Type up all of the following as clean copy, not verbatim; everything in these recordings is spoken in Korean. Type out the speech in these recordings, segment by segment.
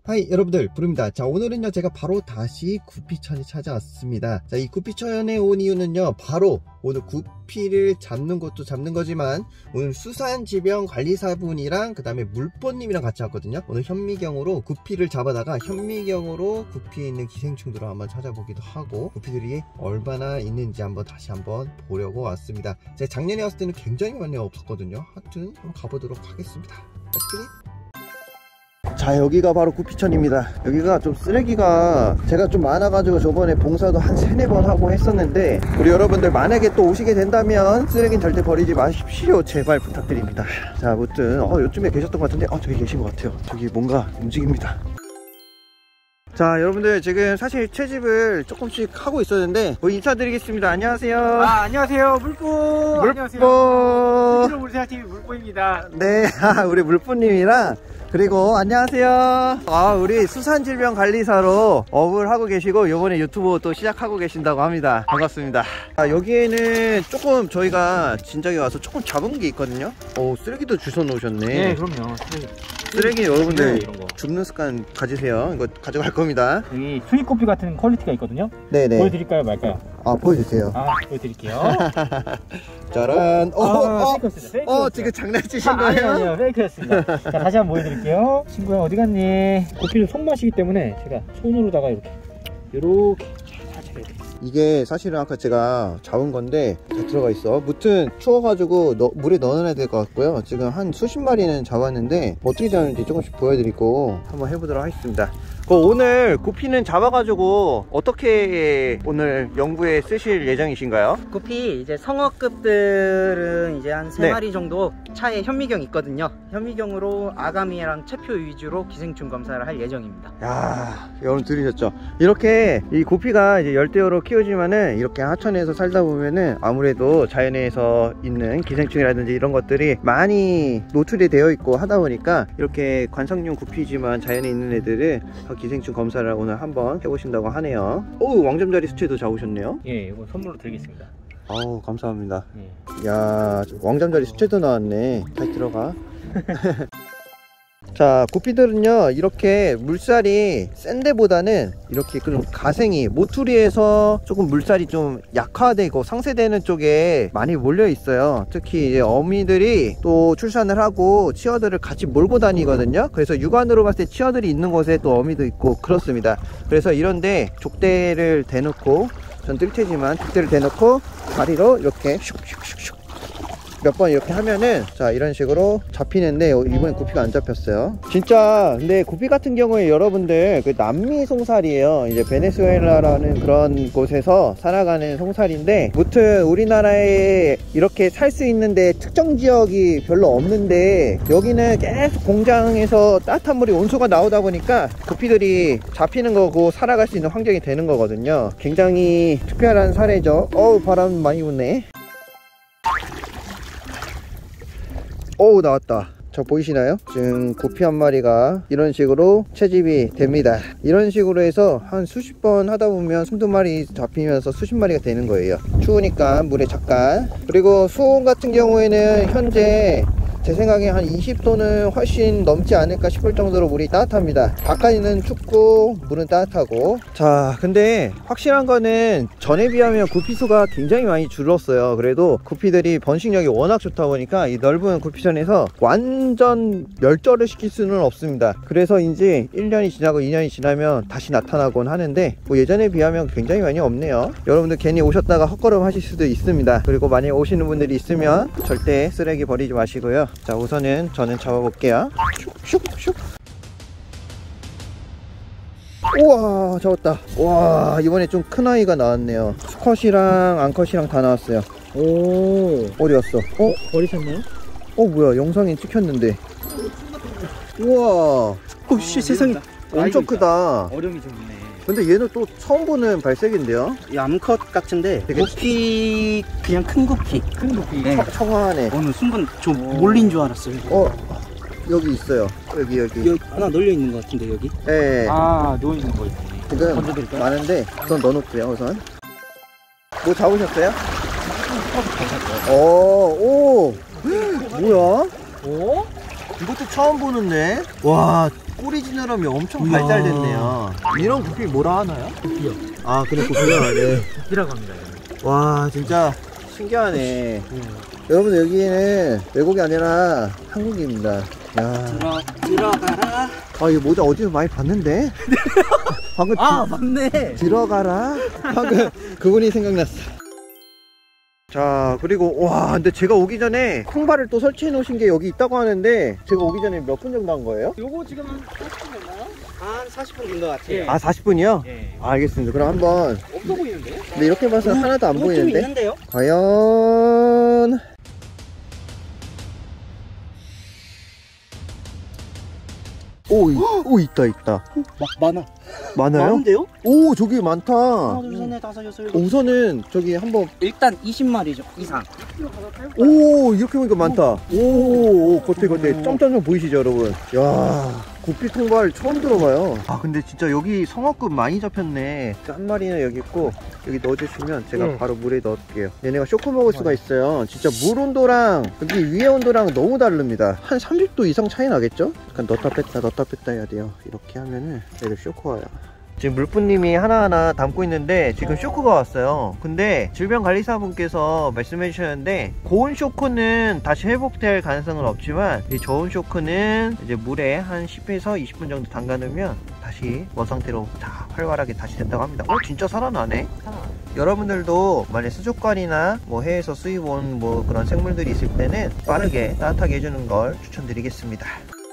하이 여러분들, 부릅니다. 자, 오늘은요 제가 바로 다시 구피천에 찾아왔습니다. 자, 이 구피천에 온 이유는요 바로 오늘 구피를 잡는 것도 잡는 거지만 오늘 수산지병관리사분이랑 그 다음에 물보님이랑 같이 왔거든요. 오늘 현미경으로 구피를 잡아다가 현미경으로 구피에 있는 기생충들을 한번 찾아보기도 하고 구피들이 얼마나 있는지 다시 한번 보려고 왔습니다. 제가 작년에 왔을 때는 굉장히 많이 없었거든요. 하여튼 한번 가보도록 하겠습니다. 렛츠기릿. 자, 여기가 바로 구피천입니다. 여기가 좀 쓰레기가 제가 좀 많아가지고 저번에 봉사도 한 3-4번 하고 했었는데, 우리 여러분들 만약에 또 오시게 된다면 쓰레기는 절대 버리지 마십시오. 제발 부탁드립니다. 자, 아무튼 요쯤에 계셨던 것 같은데 저기 계신 것 같아요. 저기 뭔가 움직입니다. 자, 여러분들 지금 사실 채집을 조금씩 하고 있었는데 인사드리겠습니다. 안녕하세요. 안녕하세요. 물보. 안녕하세요. 물보TV 물보입니다. 네, 우리 물보님이랑, 그리고 안녕하세요. 우리 수산질병관리사로 업을 하고 계시고 요번에 유튜브 또 시작하고 계신다고 합니다. 반갑습니다. 여기에는 조금 저희가 진작에 와서 조금 잡은 게 있거든요. 쓰레기도 주워 놓으셨네. 네, 그럼요. 쓰레기 여러분들 이런 거 줍는 습관 가지세요. 이거 가져갈 겁니다. 여기 수입코피 같은 퀄리티가 있거든요. 네네. 보여드릴까요 말까요? 보여주세요. 보여드릴게요. 짜란. 페이크였습니다. 지금 장난치신 거예요? 아니요, 페이크였습니다. 자, 다시 한번 보여드릴게요. 친구야 어디 갔니? 고피는 손맛이기 때문에 제가 손으로다가 이렇게 살짝 해야 돼. 이게 사실은 아까 제가 잡은 건데 다 들어가 있어. 무튼 추워가지고 물에 넣어놔야 될 것 같고요. 지금 한 수십 마리는 잡았는데 어떻게 잡는지 조금씩 보여드리고 한번 해보도록 하겠습니다. 오늘 구피는 잡아가지고 어떻게 오늘 연구에 쓰실 예정이신가요? 구피 이제 성어급들은 이제 한 3마리 네. 정도 차에 현미경 있거든요. 현미경으로 아가미랑 체표 위주로 기생충 검사를 할 예정입니다. 야, 여러분 들으셨죠? 이렇게 이 구피가 이제 열대어로 키우지만은 이렇게 하천에서 살다 보면은 아무래도 자연에서 있는 기생충이라든지 이런 것들이 많이 노출이 되어 있고 하다 보니까 이렇게 관상용 구피지만 자연에 있는 애들은 기생충 검사를 오늘 한번 해보신다고 하네요. 왕잠자리 수채도 잡으셨네요. 예, 이거 선물로 드리겠습니다. 감사합니다. 예. 야, 왕잠자리 수채도 나왔네. 다시 들어가. 자, 구피들은요 이렇게 물살이 센 데보다는 이렇게 좀 가생이 모투리에서 조금 물살이 좀 약화되고 상쇄되는 쪽에 많이 몰려 있어요. 특히 이제 어미들이 또 출산을 하고 치어들을 같이 몰고 다니거든요. 그래서 육안으로 봤을 때 치어들이 있는 곳에 또 어미도 있고 그렇습니다. 그래서 이런데 족대를 대놓고, 전 뜰채지만 족대를 대놓고 다리로 이렇게 슉슉슉슉 몇 번 이렇게 하면은 자, 이런 식으로 잡히는데 이번엔 구피가 안 잡혔어요. 진짜 근데 구피 같은 경우에 여러분들 그 남미 송살이에요. 이제 베네수엘라라는 그런 곳에서 살아가는 송살인데, 무튼 우리나라에 이렇게 살 수 있는데 특정 지역이 별로 없는데 여기는 계속 공장에서 따뜻한 물이 온수가 나오다 보니까 구피들이 잡히는 거고 살아갈 수 있는 환경이 되는 거거든요. 굉장히 특별한 사례죠. 바람 많이 부네. 나왔다. 저 보이시나요? 지금 구피 한 마리가 이런 식으로 채집이 됩니다. 이런 식으로 해서 한 수십 번 하다 보면 20마리 잡히면서 수십 마리가 되는 거예요. 추우니까 물에 잠깐. 그리고 수온 같은 경우에는 현재 제 생각에 한 20도는 훨씬 넘지 않을까 싶을 정도로 물이 따뜻합니다. 바깥에는 춥고 물은 따뜻하고. 자, 근데 확실한 거는 전에 비하면 구피 수가 굉장히 많이 줄었어요. 그래도 구피들이 번식력이 워낙 좋다 보니까 이 넓은 구피천에서 완전 멸절을 시킬 수는 없습니다. 그래서 이제 1년이 지나고 2년이 지나면 다시 나타나곤 하는데 예전에 비하면 굉장히 많이 없네요. 여러분들 괜히 오셨다가 헛걸음 하실 수도 있습니다. 그리고 만약에 오시는 분들이 있으면 절대 쓰레기 버리지 마시고요. 자, 우선은 저는 잡아볼게요. 슉슉슉. 우와, 잡았다. 와, 이번에 좀 큰 아이가 나왔네요. 수컷이랑 암컷이랑 다 나왔어요. 어디 갔어? 버리셨나요? 뭐야, 영상에 찍혔는데. 우와, 세상에 엄청 크다. 어려움이 좀 있네. 근데 얘는 또 처음 보는 발색인데요? 이 암컷 같은데 구피 그냥 큰 구피. 네. 청아하네. 어느 순간 좀 몰린 줄 알았어요. 여기 있어요. 여기 하나 널려 있는 것 같은데 여기. 네. 누워 있는 거 있네. 지금 던져드릴까요? 많은데 우선 넣어놓고요. 우선 뭐 잡으셨어요? 뭐야? 이것도 처음 보는데. 와, 오리지널함이 엄청 발달됐네요. 이런 구피 뭐라 하나요? 구피요. 아, 그래, 구피요. 네. 구피라고 합니다. 와, 진짜 신기하네. 여러분, 여기는 외국이 아니라 한국입니다. 야. 들어가라. 아, 이 모자 어디서 많이 봤는데? 방금 맞네. 들어가라. 방금 그분이 생각났어. 자, 그리고 와, 근데 제가 오기 전에 콩발을 또 설치해 놓으신 게 여기 있다고 하는데 제가 오기 전에 몇 분 정도 한 거예요? 요거 지금 한 40분 됐나요? 한 40분 된 것 같아요. 아, 40분이요? 예. 알겠습니다. 그럼 한번. 없어 보이는데요? 근데 이렇게 봐서 하나도 안 좀 보이는데? 있는데요? 과연. 오, 있다. 많아. 많아요? 많은데요? 오, 저기 많다. 하나, 둘, 셋, 넷, 다섯, 여섯, 일곱. 우선은 저기 한번. 일단 20마리죠 이상. 오, 이렇게 보니까 많다. 오, 겉에 점점점 보이시죠, 여러분? 야, 구피 통발 처음 들어봐요. 아, 근데 진짜 여기 성어급 많이 잡혔네. 한 마리는 여기 있고, 여기 넣어주시면 제가 바로 물에 넣을게요. 얘네가 쇼크 먹을 수가 있어요. 진짜 물 온도랑 여기 위에 온도랑 너무 다릅니다. 한 30도 이상 차이 나겠죠? 약간 넣다 뺐다 해야 돼요. 이렇게 하면은 얘들 쇼크 와요. 지금 물뿌님이 하나하나 담고 있는데 지금 쇼크가 왔어요. 근데 질병관리사분께서 말씀해 주셨는데 고온 쇼크는 다시 회복될 가능성은 없지만 이 저온 쇼크는 이제 물에 한 10에서 20분 정도 담가 놓으면 다시 원상태로 다 활발하게 다시 된다고 합니다. 진짜 살아나네. 여러분들도 만약 수족관이나 뭐 해에서 수입 온 뭐 그런 생물들이 있을 때는 빠르게 따뜻하게 해주는 걸 추천드리겠습니다.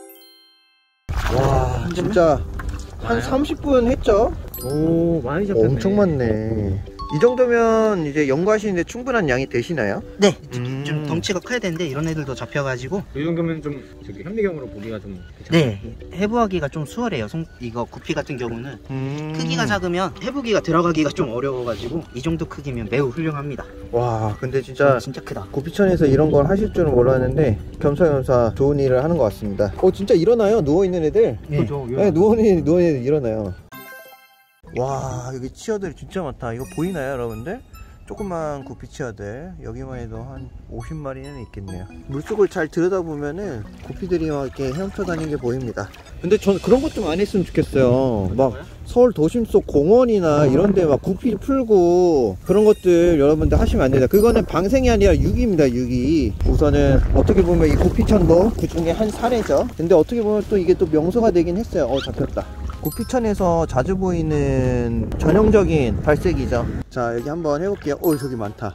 와, 진짜 한 30분 했죠? 오, 많이 잡혔네. 엄청 많네. 이 정도면 이제 연구하시는데 충분한 양이 되시나요? 네. 좀 덩치가 커야 되는데 이런 애들도 잡혀가지고. 이 정도면 좀 저기 현미경으로 보기가 좀 괜찮아요. 네. 해부하기가 좀 수월해요. 이거 구피 같은 경우는 크기가 작으면 해부기가 들어가기가 좀 어려워가지고 이 정도 크기면 매우 훌륭합니다. 와, 근데 진짜 크다. 구피천에서 이런 걸 하실 줄은 몰랐는데 겸사겸사 좋은 일을 하는 것 같습니다. 진짜 일어나요. 누워있는 애들. 네. 그렇죠. 네, 누워있는 애들 일어나요. 와, 여기 치어들 진짜 많다. 이거 보이나요, 여러분들? 조그만 구피 치어들 여기만 해도 한 50마리는 있겠네요. 물속을 잘 들여다보면은 구피들이 막 이렇게 헤엄쳐 다니는 게 보입니다. 근데 전 그런 것 좀 안 했으면 좋겠어요. 막 서울 도심 속 공원이나 이런 데 막 구피 풀고 그런 것들 여러분들 하시면 안 됩니다. 그거는 방생이 아니라 유기입니다, 유기. 우선은 어떻게 보면 이 구피천도 그 중에 한 사례죠. 근데 어떻게 보면 또 이게 또 명소가 되긴 했어요. 잡혔다. 구피천에서 자주 보이는 전형적인 발색이죠. 자, 여기 한번 해볼게요. 저기 많다.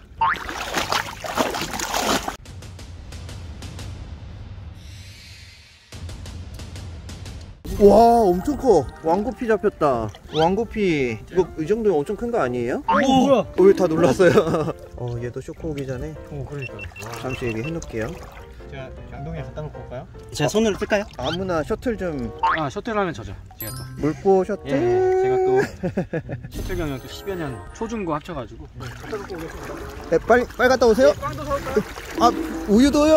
와, 엄청 커. 왕구피 잡혔다. 왕구피. 이거 이 정도면 엄청 큰 거 아니에요? 뭐야? 왜 다 놀랐어요? 얘도 쇼크 오기 전에 그러니까. 잠시 여기 해놓을게요. 제가 양동이에 갖다 놓고 올까요? 제가 손으로 뜰까요? 아무나 셔틀 좀. 셔틀 하면 저죠. 제가 또. 물고 셔틀. 제가 또 셔틀 경력 또 10여 년 초중고 합쳐가지고. 네, 빨리 갔다 오세요. 아, 우유도요?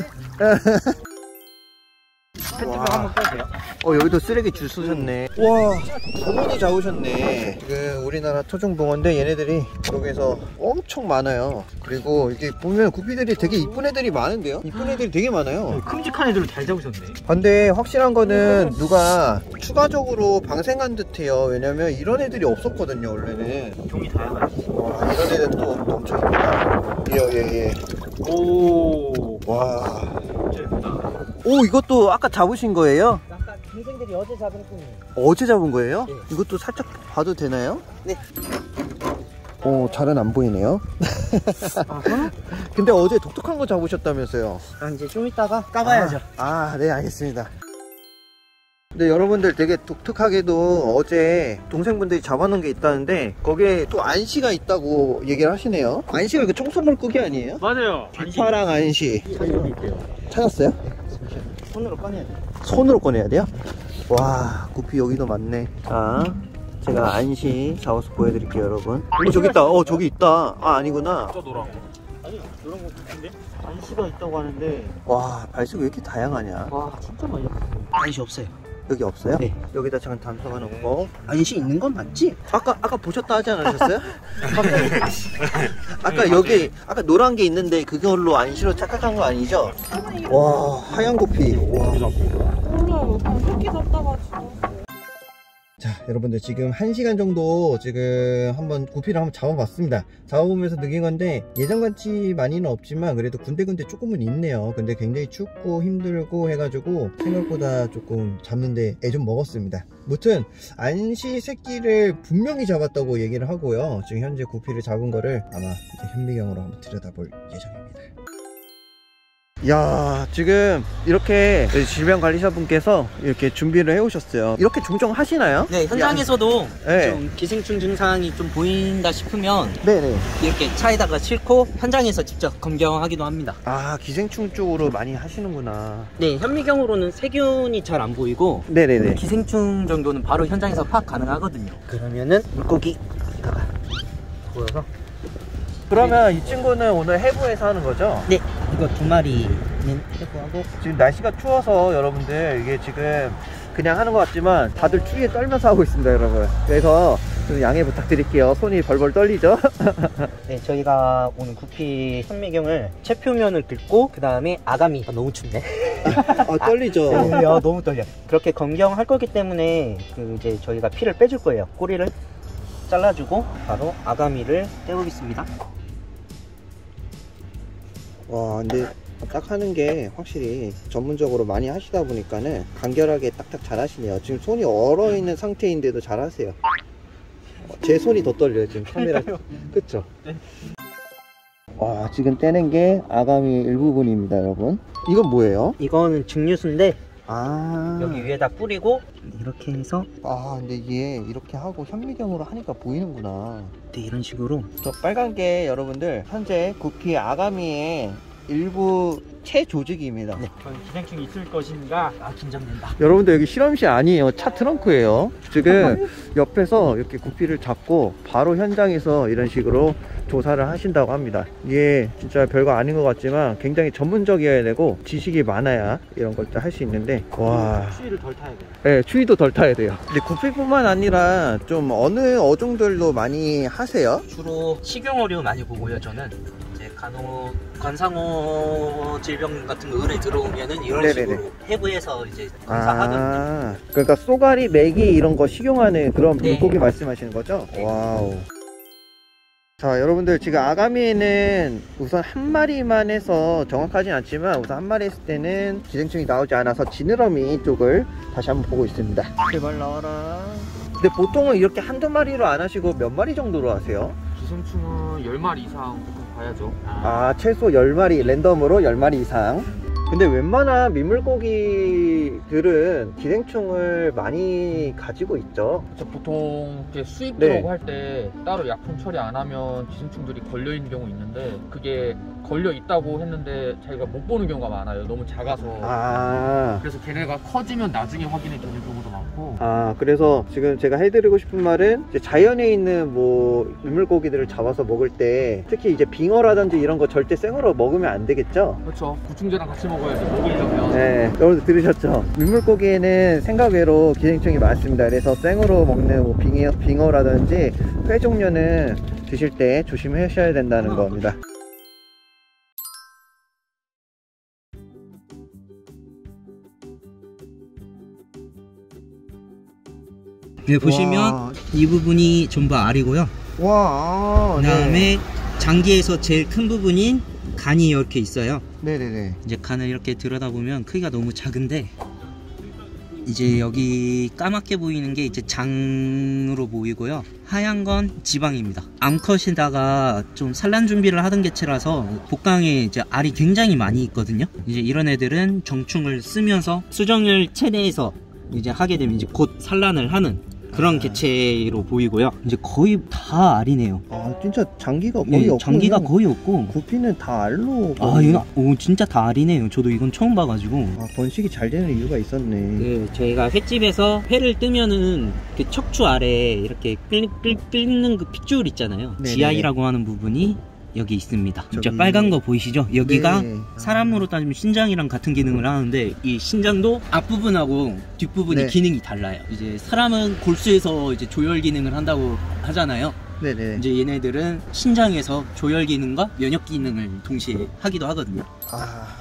펜트병 한번 빼세요. 여기도 쓰레기 줄 쏘셨네. 와, 붕어니 잡으셨네. 우리나라 토종붕어인데 얘네들이 여기서 엄청 많아요. 그리고 이게 보면 구피들이 되게 이쁜 애들이 많은데요? 이쁜 애들이 되게 많아요. 큼직한 애들을 잘 잡으셨네. 근데 확실한 거는 누가 추가적으로 방생한 듯해요. 왜냐면 이런 애들이 없었거든요, 원래는. 종이 다양하죠. 와, 이런 애들 또 엄청 이쁘다. 예. 오. 와. 진짜 예쁘다. 오, 이것도 아까 잡으신 거예요? 아까 동생들이 어제 잡은 꿈이에요. 어제 잡은 거예요? 네. 이것도 살짝 봐도 되나요? 네. 잘은 안 보이네요. 근데 어제 독특한 거 잡으셨다면서요? 이제 좀 이따가 까봐야죠. 네, 알겠습니다. 근데 여러분들 되게 독특하게도 어제 동생분들이 잡아놓은 게 있다는데 거기에 또 안시가 있다고 얘기를 하시네요. 안시가 그 청소물 끄기 아니에요? 맞아요. 비파랑 안시. 여기 있대요. 찾았어요? 손으로 꺼내야 돼요. 손으로 꺼내야 돼요? 와, 구피 여기도 많네. 자, 제가 안시 잡아서 보여드릴게요, 여러분. 저기 있다. 저기 있다. 아니구나. 저 노란 거. 아니, 노란 거 같은데? 안시가 있다고 하는데 와, 발색이 왜 이렇게 다양하냐? 와 진짜 많이 잡혔어요. 안시 없어요. 여기 없어요? 네. 여기다 잠깐 담궈 놓고. 안시 있는 건 맞지? 아까 보셨다 하지 않으셨어요? 아까 여기 아까 노란 게 있는데 그걸로 안시로 착각한 거 아니죠? 와, 하얀 구피. 와. 몰라요. 새끼 잡다가지고. 자, 여러분들 지금 1시간 정도 지금 한번 구피를 한번 잡아봤습니다. 잡아보면서 느낀 건데 예전같이 많이는 없지만 그래도 군데군데 조금은 있네요. 근데 굉장히 춥고 힘들고 해가지고 생각보다 조금 잡는데 애 좀 먹었습니다. 무튼 안시 새끼를 분명히 잡았다고 얘기를 하고요. 지금 현재 구피를 잡은 거를 아마 이제 현미경으로 한번 들여다볼 예정입니다. 야, 지금 이렇게 질병관리사분께서 이렇게 준비를 해 오셨어요. 이렇게 종종 하시나요? 네, 현장에서도 네. 좀 기생충 증상이 좀 보인다 싶으면 네네. 이렇게 차에다가 싣고 현장에서 직접 검경하기도 합니다. 아, 기생충 쪽으로 많이 하시는구나. 네, 현미경으로는 세균이 잘 안 보이고 네네네. 기생충 정도는 바로 현장에서 파악 가능하거든요. 그러면은 물고기 여기다가 보여서. 그러면 이 친구는 오늘 해부에서 하는 거죠? 네, 이거 2마리는 해부하고. 지금 날씨가 추워서 여러분들 이게 지금 그냥 하는 것 같지만 다들 추위에 떨면서 하고 있습니다, 여러분. 그래서 좀 양해 부탁드릴게요. 손이 벌벌 떨리죠? 네, 저희가 오늘 구피 현미경을 채표면을 긁고 그 다음에 아가미. 너무 춥네. 떨리죠? 네, 너무 떨려. 그렇게 검경할 거기 때문에 이제 저희가 피를 빼줄 거예요. 꼬리를 잘라주고 바로 아가미를 떼우겠습니다. 와, 근데 딱 하는 게 확실히 전문적으로 많이 하시다 보니까는 간결하게 딱딱 잘 하시네요. 지금 손이 얼어 있는 상태인데도 잘 하세요. 제 손이 더 떨려요, 지금 카메라. 그쵸? 네. 와, 지금 떼는 게 아가미 일부분입니다, 여러분. 이건 뭐예요? 이거는 증류수인데 아, 여기 위에다 뿌리고 이렇게 해서 아, 근데 이게 이렇게 하고 현미경으로 하니까 보이는구나. 네, 이런 식으로. 저 빨간 게 여러분들 현재 구피 아가미의 일부 체 조직입니다. 네. 기생충이 있을 것인가? 긴장된다. 여러분들 여기 실험실 아니에요. 차 트렁크예요. 지금 옆에서 이렇게 구피를 잡고 바로 현장에서 이런 식으로 조사를 하신다고 합니다. 이게 진짜 별거 아닌 것 같지만 굉장히 전문적이어야 되고 지식이 많아야 이런 걸 할 수 있는데, 와, 추위를 덜 타야 돼요. 네, 추위도 덜 타야 돼요. 근데 구피뿐만 아니라 좀 어느 어종들도 많이 하세요? 주로 식용어류 많이 보고요. 저는 이제 간혹 관상어 질병 같은 거 의뢰 들어오면은 이런 네네네. 식으로 해부해서 이제 검사하거든요. 아, 그러니까 쏘가리, 메기 이런 거 식용하는 그런 네. 물고기 말씀하시는 거죠? 와우. 자, 여러분들 지금 아가미에는 우선 한 마리만 해서 정확하진 않지만 우선 한 마리 했을 때는 기생충이 나오지 않아서 지느러미 쪽을 다시 한번 보고 있습니다. 제발 나와라. 근데 보통은 이렇게 한두 마리로 안 하시고 몇 마리 정도로 하세요? 기생충은 10마리 이상 보통 봐야죠. 아, 최소 10마리, 랜덤으로 10마리 이상. 근데 웬만한 민물고기들은 기생충을 많이 가지고 있죠. 보통 이렇게 수입 네. 들어오고 할 때 따로 약품 처리 안 하면 기생충들이 걸려 있는 경우 있는데, 그게 걸려 있다고 했는데 자기가 못 보는 경우가 많아요. 너무 작아서. 아, 그래서 걔네가 커지면 나중에 확인해 되는 경우도 많고. 아, 그래서 지금 제가 해드리고 싶은 말은 이제 자연에 있는 뭐 민물고기들을 잡아서 먹을 때 특히 이제 빙어라든지 이런 거 절대 생으로 먹으면 안 되겠죠? 그렇죠. 구충제랑 같이 먹어야지, 먹으려면. 네, 여러분들 들으셨죠? 민물고기에는 생각 외로 기생충이 많습니다. 그래서 생으로 먹는 뭐 빙어라든지 회 종류는 드실 때 조심하셔야 된다는 겁니다. 여기 보시면 이 부분이 전부 알이고요. 와, 그 다음에 장기에서 제일 큰 부분인 간이 이렇게 있어요. 네네네. 이제 간을 이렇게 들여다보면 크기가 너무 작은데, 이제 여기 까맣게 보이는 게 이제 장으로 보이고요. 하얀 건 지방입니다. 암컷에다가 좀 산란 준비를 하던 개체라서 복강에 이제 알이 굉장히 많이 있거든요. 이제 이런 애들은 정충을 쓰면서 수정을 체내에서 이제 하게 되면 이제 곧 산란을 하는 그런 개체로 보이고요. 이제 거의 다 알이네요. 아, 진짜 장기가 거의 네, 없고. 장기가 거의 없고. 구피는 다 알로. 아, 이거 진짜 다 알이네요. 저도 이건 처음 봐가지고. 아, 번식이 잘 되는 이유가 있었네. 그 저희가 횟집에서 회를 뜨면은 그 척추 아래 이렇게 끓는 그 핏줄 있잖아요. 네네네. 지아이라고 하는 부분이 여기 있습니다. 저 저기- 빨간 거 보이시죠? 여기가 네. 사람으로 따지면 신장이랑 같은 기능을 하는데 이 신장도 앞부분하고 뒷부분이 네. 기능이 달라요. 이제 사람은 골수에서 이제 조혈 기능을 한다고 하잖아요. 네네. 이제 얘네들은 신장에서 조혈 기능과 면역 기능을 동시에 하기도 하거든요. 아.